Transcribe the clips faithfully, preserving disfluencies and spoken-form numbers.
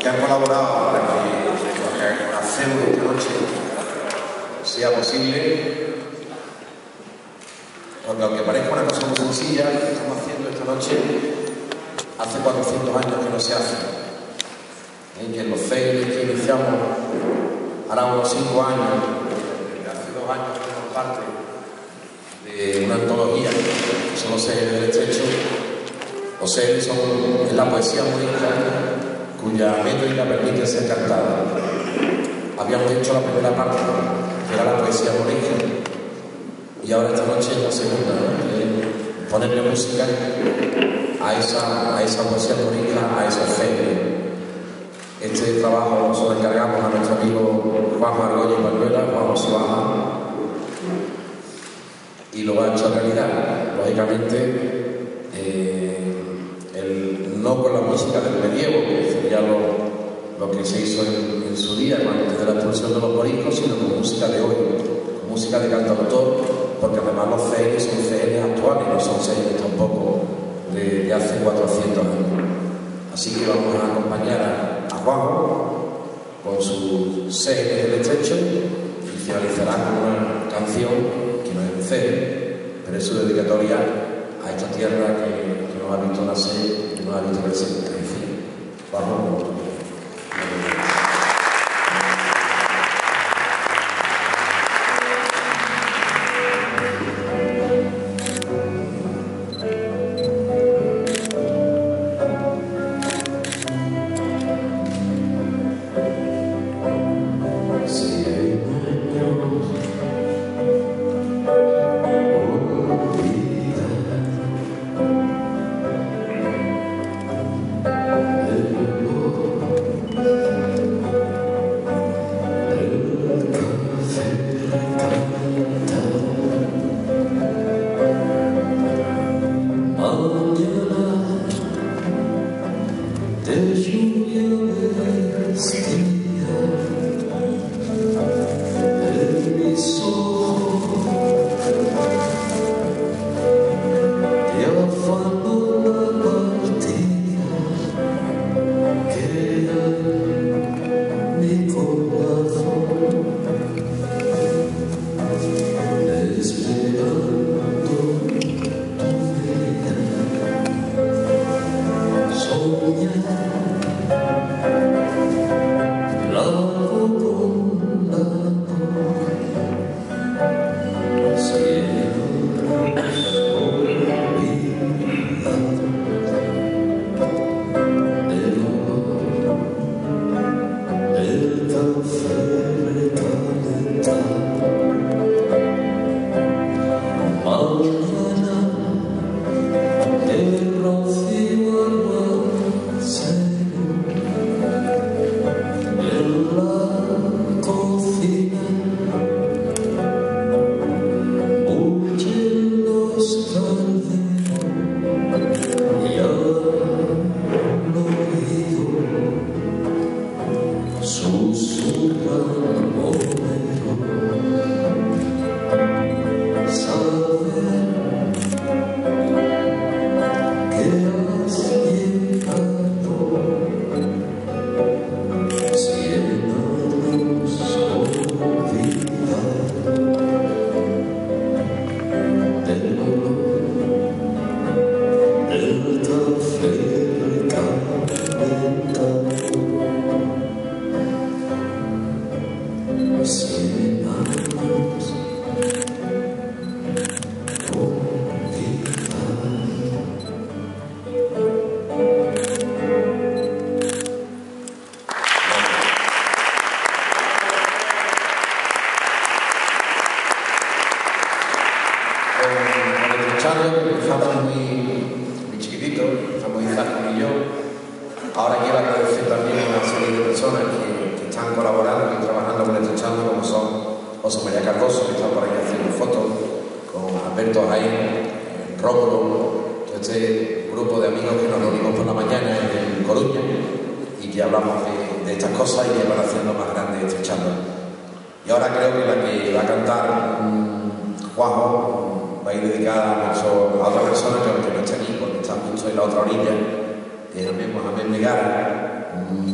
han colaborado para que lo que hacemos esta noche sea posible. Porque aunque parezca una cosa muy sencilla, lo que estamos haciendo esta noche hace cuatrocientos años que no se hace. ¿Eh? Que en los C E I que iniciamos ahora unos cinco años, hace dos años que somos parte de una antología que son los C E I del Estrecho. Los C E I son es la poesía morisca cuya métrica permite ser cantada. Habíamos hecho la primera parte, que era la poesía morisca, y ahora esta noche es la segunda, ¿no? Ponerle música a esa, a esa poesía morisca, a esos C E I. Este trabajo se lo encargamos a nuestro amigo Juan Argolla y Manuela, Juan Suaja, y lo ha hecho realidad. Lógicamente, eh, el, no con la música del medievo, que sería lo, lo que se hizo en, en su día, antes de la expulsión de los moriscos, sino con música de hoy, con música de cantautor, porque además los C E I son C E I actuales, no son C E I tampoco de, de hace cuatrocientos años. Así que vamos a acompañar a, a Juanjo con su C E I del Estrecho y finalizará con una canción que no es un C E I, pero es su dedicatoria a esta tierra que, que nos ha visto nacer, que nos ha visto crecer. En fin, vamos.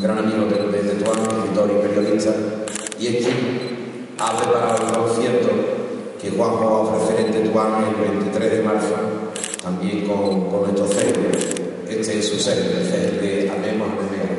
gran amigo de, de, de Tuán, escritor y periodista, y es quien ha preparado el concierto que Juanjo va a ofrecer en Tetuán el veintitrés de marzo, también con, con nuestro C E R. Este es su C E R, el C E R de Amemos a Memea.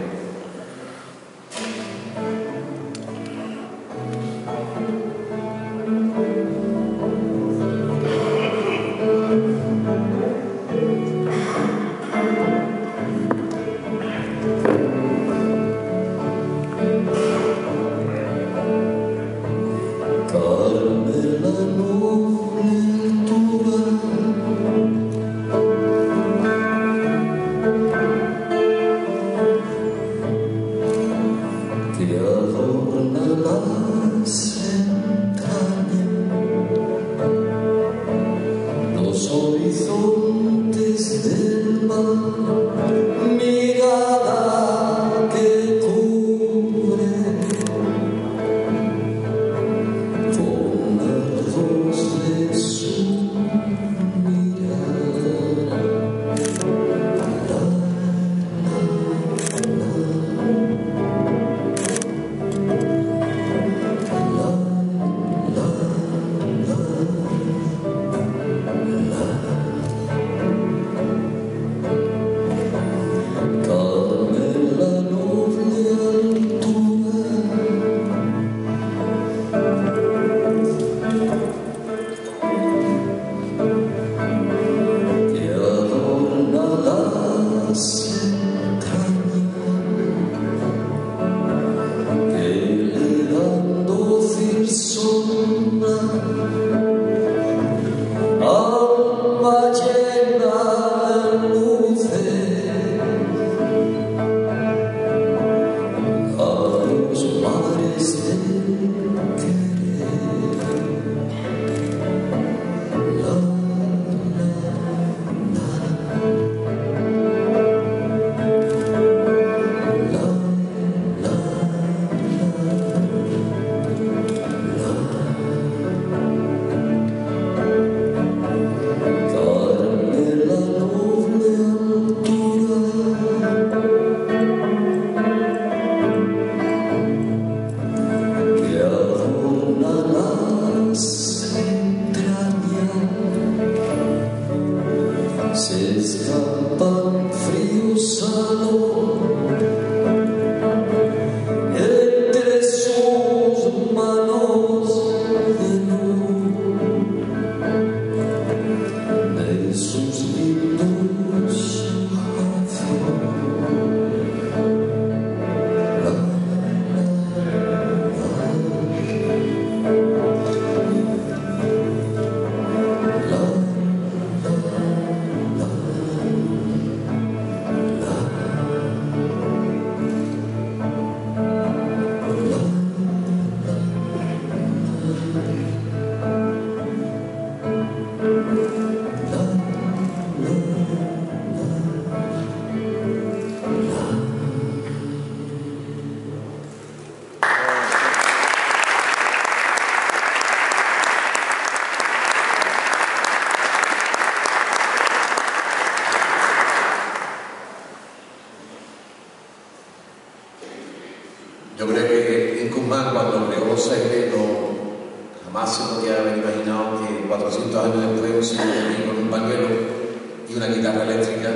Yo creo que en Cusmán, cuando creó los C E R, no, jamás se podía haber imaginado que cuatrocientos años después un señor con un pañuelo y una guitarra eléctrica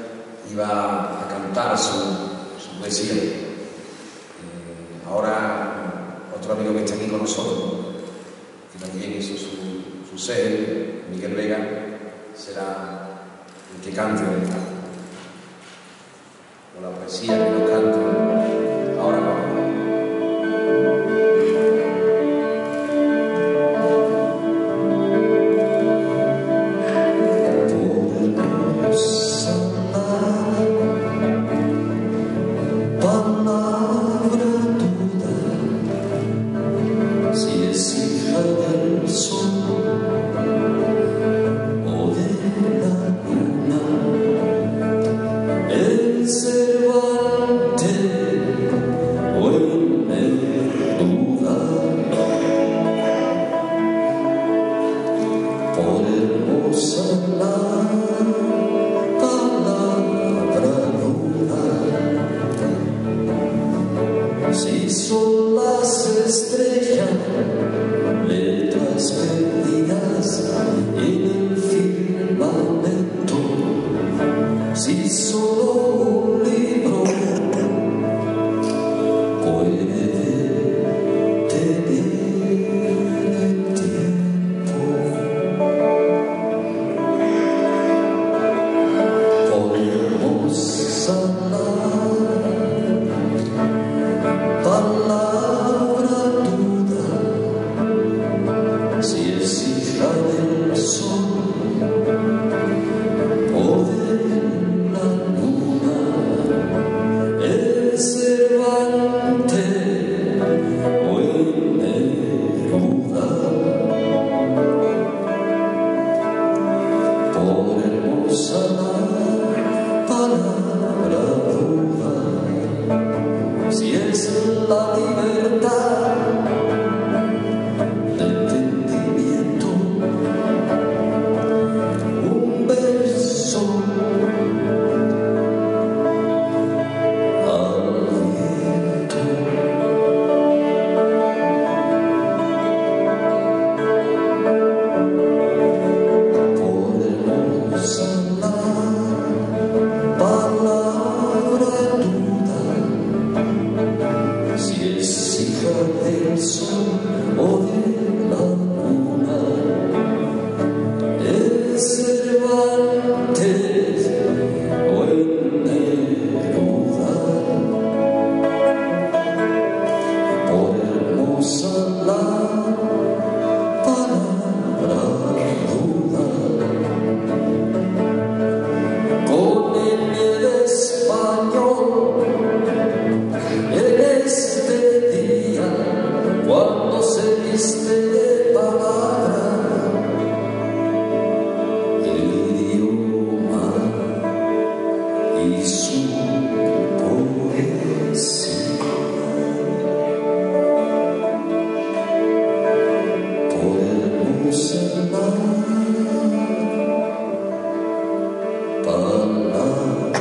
iba a cantar su, su poesía. Eh, ahora, otro amigo que está aquí con nosotros, que también hizo su, su C E R, Miguel Vega, será el que cante con la poesía que nos cante. Ahora vamos. Palabra luna son las estrellas, letras perdidas en el firmamento. Si solo un libro puede detener el tiempo, podemos hablar palabra duda, si es hija del sol o de la luna. Es Cervantes o en Neruda. Podremos hablar palabra duda, si es la libertad de entendimiento, un verso al viento. Podemos hablar palabra duda, si es hija del sol o de la luna. Es Cervantes o en Neruda. Podemos hablar palabra duda con el español en este día, cuando se viste de palabra el idioma y su poesía. Podemos hablar palabra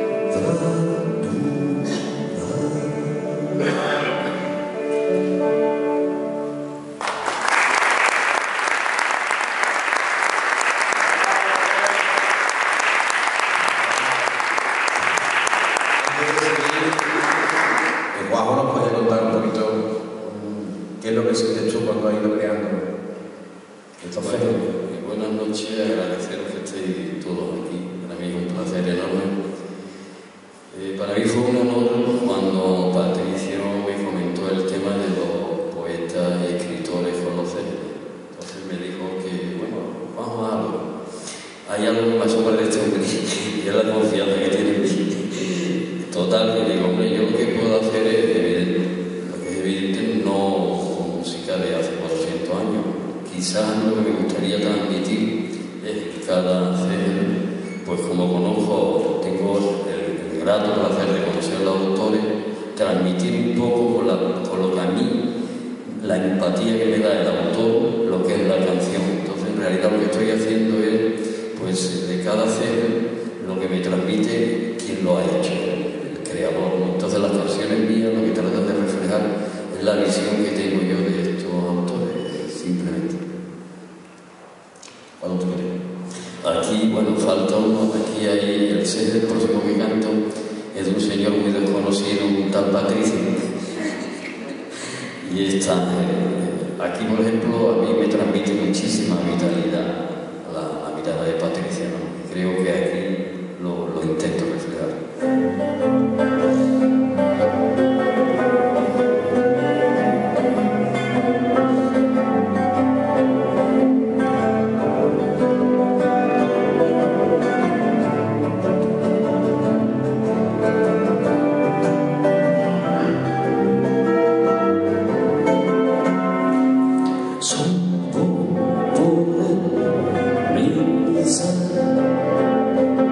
Que Juanjo nos puede contar un poquito mm, qué es lo que sientes tú cuando has ido creando estos Bueno, fenómenos. eh, buenas noches, agradeceros que estéis todos aquí. Para mí es un placer enorme. Eh, para mí fue un honor cuando Patricio me comentó el tema de los poetas y escritores con los cerebros. Entonces me dijo que, bueno, vamos a algo. Hay algo que me asombra de este hombre, y es la confianza que tiene en mí. Total, que digo, hombre, yo lo que puedo hacer es evidente. Lo que es evidente, no con música de hace cuatrocientos años. Quizás lo que me gustaría transmitir es que cada vez, pues como conozco, tengo el, el grato placer de conocer a los autores, transmitir un poco con, la, con lo que a mí, la empatía que me da el autor, lo que es la canción. Entonces, en realidad lo que estoy haciendo es, pues, de cada ser, lo que me transmite quien lo ha hecho, el creador, ¿no? Entonces, las canciones mías lo que tratan de reflejar es la visión que tengo yo de estos autores, simplemente. Cuando tú quieres. Aquí, bueno, falta uno, aquí hay el ser del próximo que canto, es de un señor muy desconocido, un tal Patricio. Y esta, eh, aquí, por ejemplo, a mí me transmite muchísima vitalidad la, la mirada de Patricia, ¿no? Y creo que aquí lo, lo intento reflejar. son por mi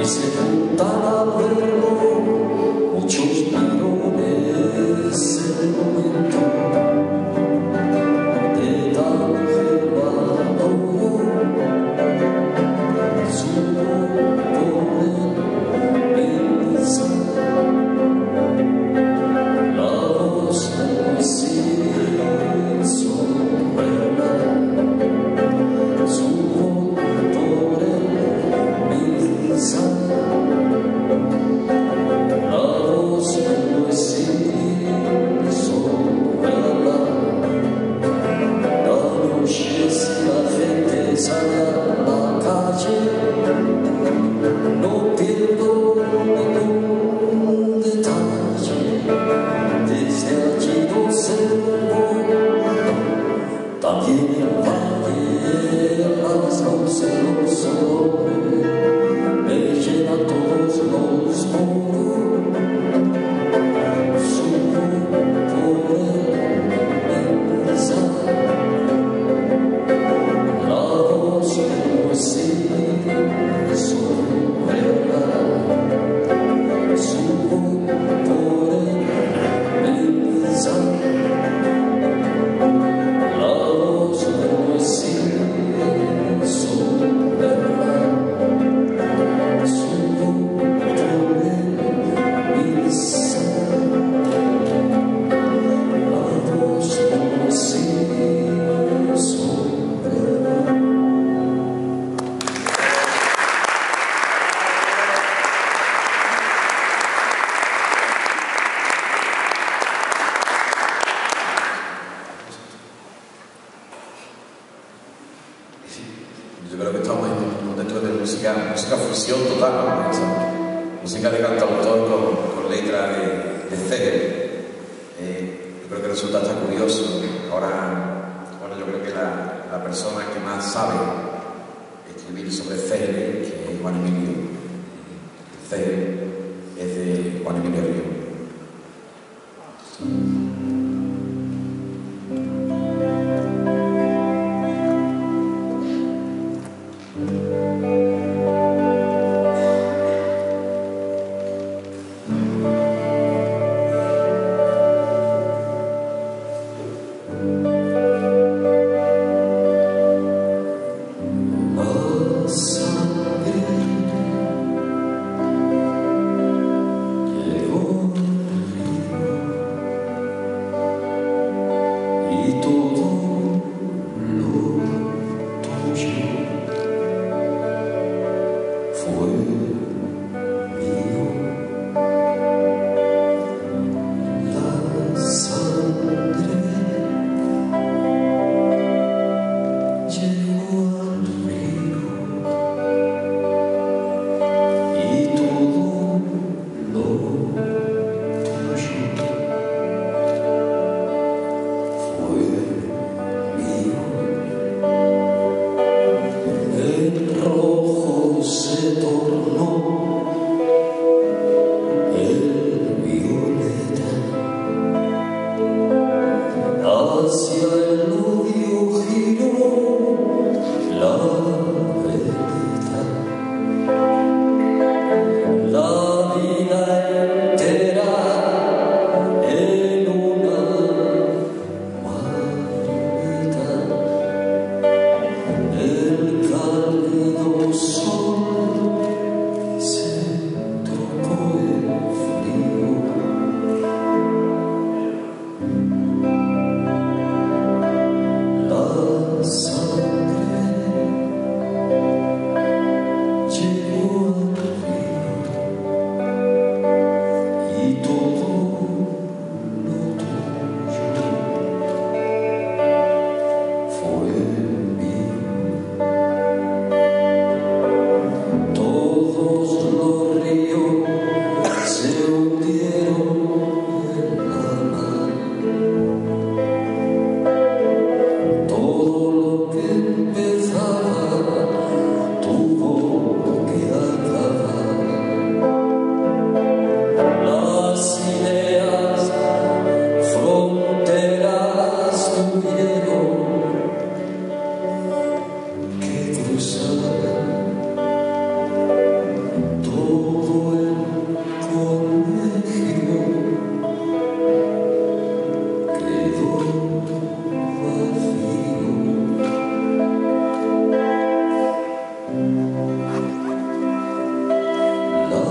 se juntan al verlo muchos pirones en el momento de tan gelado su poder brisa la voz del incienso vuela su poder brisa la voz del incienso vuela la noche si la gente sale a la calle no pierdo ningún detalle desde allí lo observo también el valle las luces los olores me llena todos los poros su poder inmensa la voz del incienso vuela su poder inmensa la voz del incienso vuela su poder inmensa la voz del incienso vuela. Yo creo que estamos en un dentro de música, música fusión total, ¿no? Música de cantautor con, con letra de, de Ceder. Eh, yo creo que resulta hasta curioso. Ahora, bueno, yo creo que la, la persona que más sabe escribir sobre Ceder, que es Juan Emilio, Ceder es de Juan Emilio Río. La sangre llegó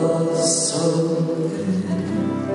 corazón.